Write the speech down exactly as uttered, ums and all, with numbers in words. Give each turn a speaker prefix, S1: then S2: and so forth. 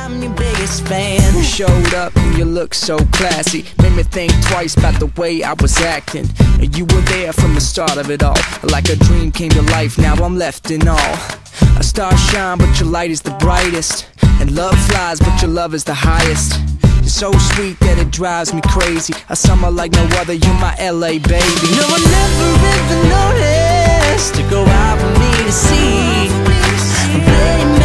S1: I'm your biggest fan. You showed up and you looked so classy, made me think twice about the way I was acting. And you were there from the start of it all, like a dream came to life, now I'm left in awe. A star shine, but your light is the brightest, and love flies, but your love is the highest. You're so sweet that it drives me crazy. A summer like no other, you're my L A baby. No, I never ever noticed to go out for me to see. I'm playing